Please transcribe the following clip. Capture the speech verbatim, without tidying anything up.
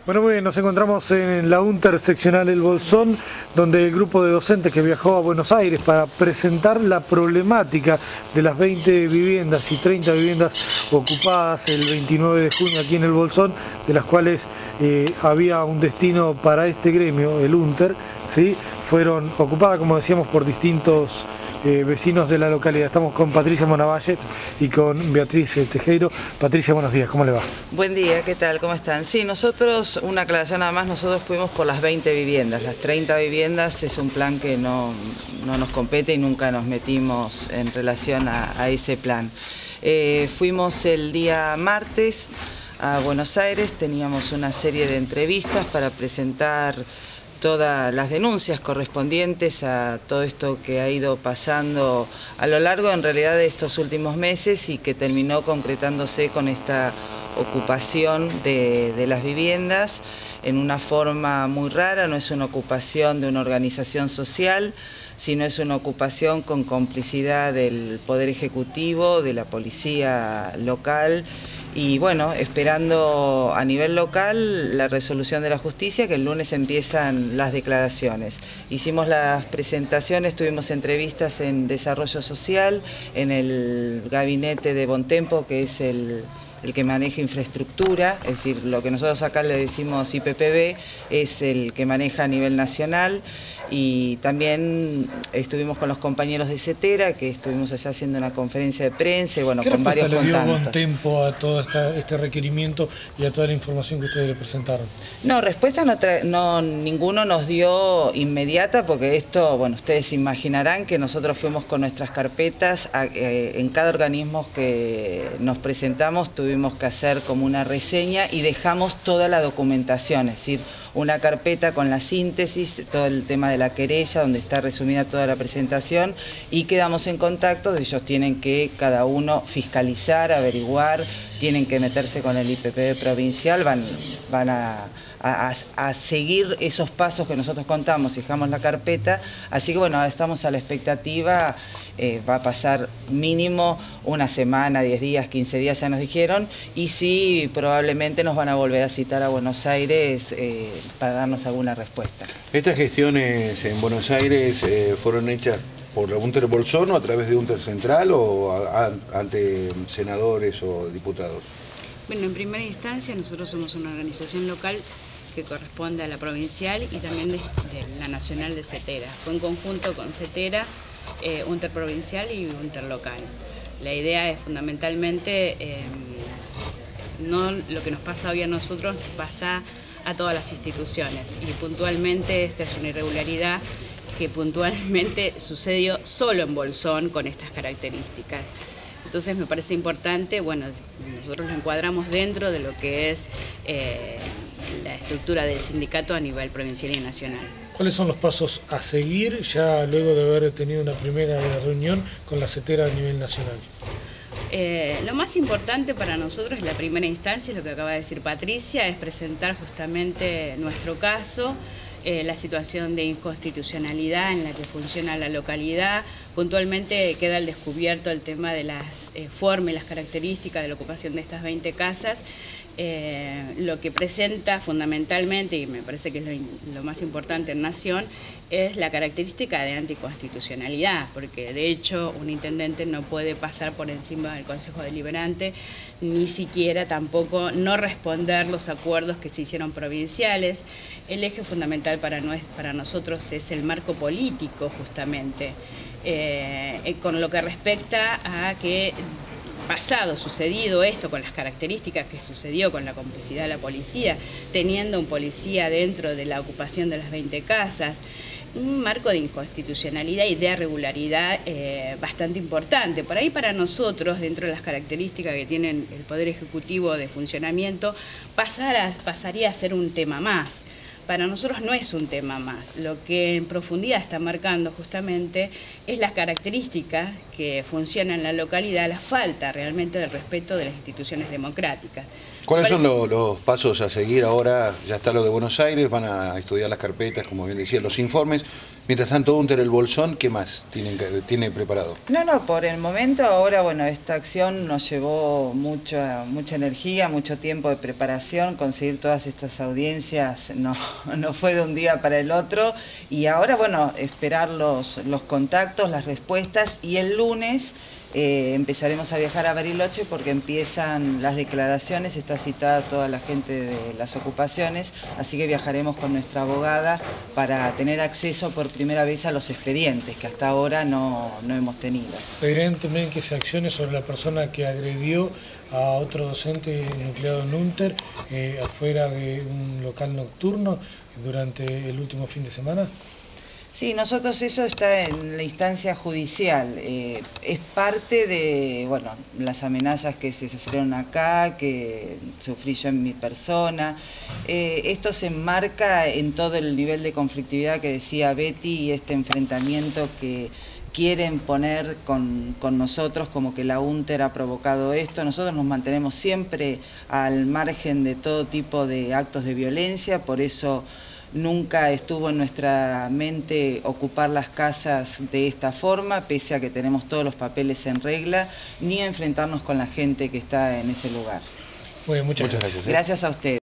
Bueno, muy bien, nos encontramos en la UNTER seccional El Bolsón, donde el grupo de docentes que viajó a Buenos Aires para presentar la problemática de las veinte viviendas y treinta viviendas ocupadas el veintinueve de junio aquí en El Bolsón, de las cuales eh, había un destino para este gremio, el UNTER, ¿sí? Fueron ocupadas, como decíamos, por distintos Eh, vecinos de la localidad. Estamos con Patricia Monavalle y con Beatriz eh, Tejero. Patricia, buenos días, ¿cómo le va? Buen día, ¿qué tal? ¿Cómo están? Sí, nosotros, una aclaración nada más, nosotros fuimos por las veinte viviendas. Las treinta viviendas es un plan que no, no nos compete y nunca nos metimos en relación a, a ese plan. Eh, fuimos el día martes a Buenos Aires, teníamos una serie de entrevistas para presentar todas las denuncias correspondientes a todo esto que ha ido pasando a lo largo en realidad de estos últimos meses y que terminó concretándose con esta ocupación de, de las viviendas en una forma muy rara. No es una ocupación de una organización social, sino es una ocupación con complicidad del Poder Ejecutivo, de la policía local. Y bueno, esperando a nivel local la resolución de la justicia, que el lunes empiezan las declaraciones. Hicimos las presentaciones, tuvimos entrevistas en Desarrollo Social, en el gabinete de Bontempo, que es el, el que maneja infraestructura, es decir, lo que nosotros acá le decimos I P P B, es el que maneja a nivel nacional. Y también estuvimos con los compañeros de CETERA, que estuvimos allá haciendo una conferencia de prensa y bueno, con varios contactos. ¿Qué respuesta le dio Bontempo a todo esta, este requerimiento y a toda la información que ustedes le presentaron? No, respuesta no, no ninguno nos dio inmediata, porque esto, bueno, ustedes imaginarán que nosotros fuimos con nuestras carpetas, a, eh, en cada organismo que nos presentamos tuvimos que hacer como una reseña y dejamos toda la documentación, es decir, una carpeta con la síntesis, todo el tema de la querella, donde está resumida toda la presentación, y quedamos en contacto. Ellos tienen que cada uno fiscalizar, averiguar, tienen que meterse con el I P P B provincial, van, van a, a, a seguir esos pasos que nosotros contamos, dejamos la carpeta, así que bueno, estamos a la expectativa. Eh, va a pasar mínimo una semana, diez días, quince días, ya nos dijeron, y sí, probablemente nos van a volver a citar a Buenos Aires eh, para darnos alguna respuesta. ¿Estas gestiones en Buenos Aires eh, fueron hechas por la UNTER Bolsón o a través de UNTER Central o a, a, ante senadores o diputados? Bueno, en primera instancia nosotros somos una organización local que corresponde a la provincial y también de, de la nacional de CETERA. Fue en conjunto con CETERA, eh, UNTER provincial y UNTER local. La idea es fundamentalmente, eh, no lo que nos pasa hoy a nosotros, pasa a todas las instituciones, y puntualmente esta es una irregularidad que puntualmente sucedió solo en Bolsón con estas características. Entonces me parece importante, bueno, nosotros lo encuadramos dentro de lo que es eh, la estructura del sindicato a nivel provincial y nacional. ¿Cuáles son los pasos a seguir ya luego de haber tenido una primera reunión con la CETERA a nivel nacional? Eh, lo más importante para nosotros, en la primera instancia, es lo que acaba de decir Patricia, es presentar justamente nuestro caso, eh, la situación de inconstitucionalidad en la que funciona la localidad. Puntualmente queda al descubierto el tema de las eh, formas y las características de la ocupación de estas veinte casas. Eh, lo que presenta fundamentalmente, y me parece que es lo, lo más importante en Nación, es la característica de anticonstitucionalidad, porque de hecho un intendente no puede pasar por encima del Consejo Deliberante, ni siquiera tampoco no responder los acuerdos que se hicieron provinciales. El eje fundamental para, no, para nosotros es el marco político, justamente, eh, con lo que respecta a que pasado, sucedido esto con las características que sucedió con la complicidad de la policía, teniendo un policía dentro de la ocupación de las veinte casas, un marco de inconstitucionalidad y de irregularidad eh, bastante importante. Por ahí para nosotros, dentro de las características que tienen el Poder Ejecutivo de funcionamiento, pasar a, pasaría a ser un tema más. Para nosotros no es un tema más. Lo que en profundidad está marcando justamente es las características que funcionan en la localidad, la falta realmente del respeto de las instituciones democráticas. ¿Cuáles son los, los pasos a seguir ahora? Ya está lo de Buenos Aires, van a estudiar las carpetas, como bien decía, los informes. Mientras tanto, Unter el Bolsón, ¿qué más tiene, tiene preparado? No, no, por el momento ahora, bueno, esta acción nos llevó mucha, mucha energía, mucho tiempo de preparación, conseguir todas estas audiencias no, no fue de un día para el otro, y ahora, bueno, esperar los, los contactos, las respuestas, y el lunes eh, empezaremos a viajar a Bariloche porque empiezan las declaraciones, está citada toda la gente de las ocupaciones, así que viajaremos con nuestra abogada para tener acceso por primera vez a los expedientes, que hasta ahora no, no hemos tenido. Pedirán también que se accione sobre la persona que agredió a otro docente nucleado en Unter eh, afuera de un local nocturno durante el último fin de semana. Sí, nosotros eso está en la instancia judicial, eh, es parte de, bueno, las amenazas que se sufrieron acá, que sufrí yo en mi persona. Eh, esto se enmarca en todo el nivel de conflictividad que decía Betty y este enfrentamiento que quieren poner con, con nosotros, como que la Unter ha provocado esto. Nosotros nos mantenemos siempre al margen de todo tipo de actos de violencia, por eso nunca estuvo en nuestra mente ocupar las casas de esta forma, pese a que tenemos todos los papeles en regla, ni enfrentarnos con la gente que está en ese lugar. Muy bien, muchas, muchas gracias. gracias. Gracias a ustedes.